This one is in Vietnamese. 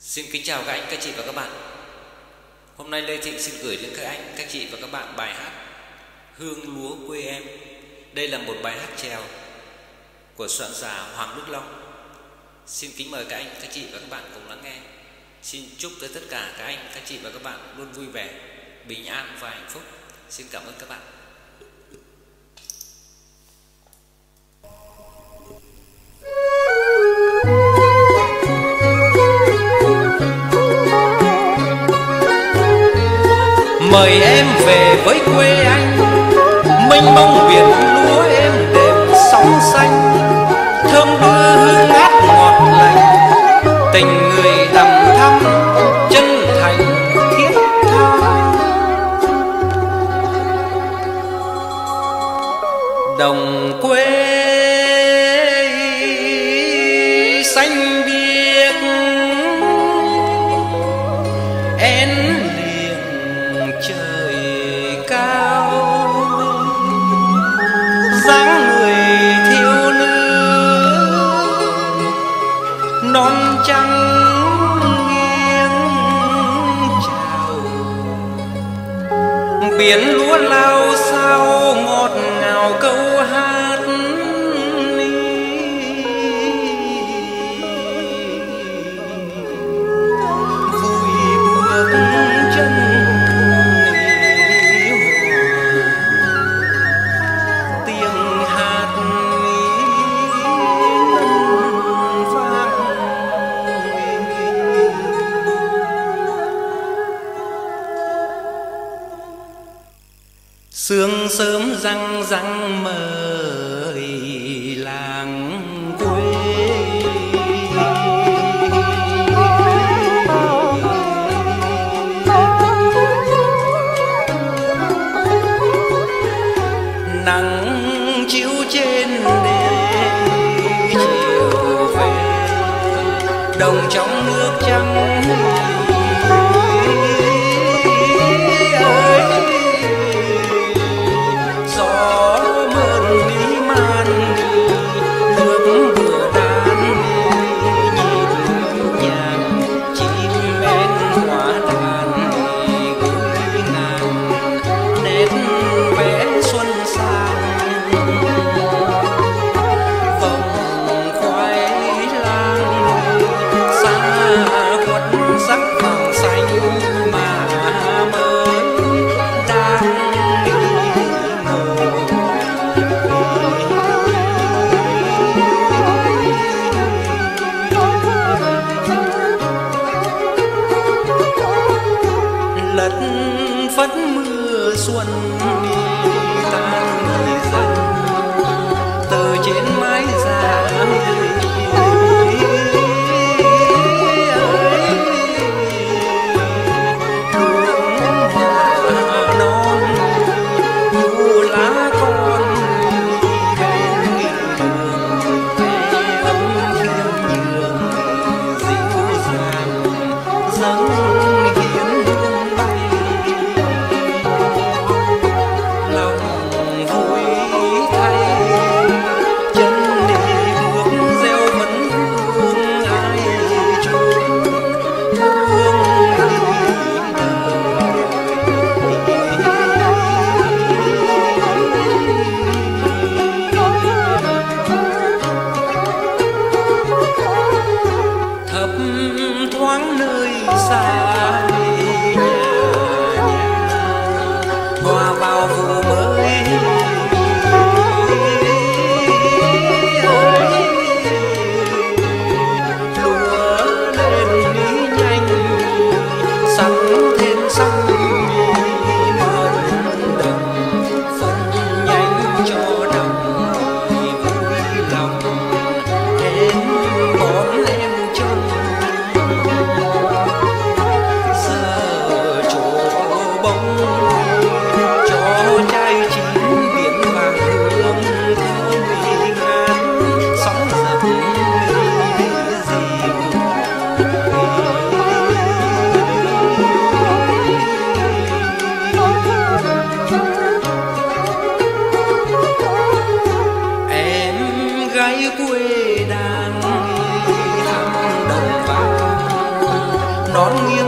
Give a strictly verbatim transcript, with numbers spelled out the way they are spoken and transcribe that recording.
Xin kính chào các anh, các chị và các bạn. Hôm nay Lê Thị xin gửi đến các anh, các chị và các bạn bài hát Hương Lúa Quê Em. Đây là một bài hát chèo của soạn giả Hoàng Đức Long. Xin kính mời các anh, các chị và các bạn cùng lắng nghe. Xin chúc tới tất cả các anh, các chị và các bạn luôn vui vẻ, bình an và hạnh phúc. Xin cảm ơn các bạn. Mời em về với quê anh, mênh mông biển lúa êm đềm sóng xanh, thơm đưa hương ngát ngọt lành, tình người đầm thắm chân thành thiết tha. Đồng quê xanh biếc én trời cao, dáng người thiếu nữ non trắng nghiêng chào, biển lúa lao sao ngọt ngào câu hát. Sương sớm răng răng mời làng quê, nắng chiếu trên đê chiều về, đồng trong nước trắng lất phất mưa xuân tan dần từ trên mái già. Thoáng nơi xa nhà nhà hòa vào vụ mới, lúa lên ní nhanh sắc thêm sắc, mượn đồng phân nhanh cho đồng vui lòng em bón em trông. Cho cha non nghiêng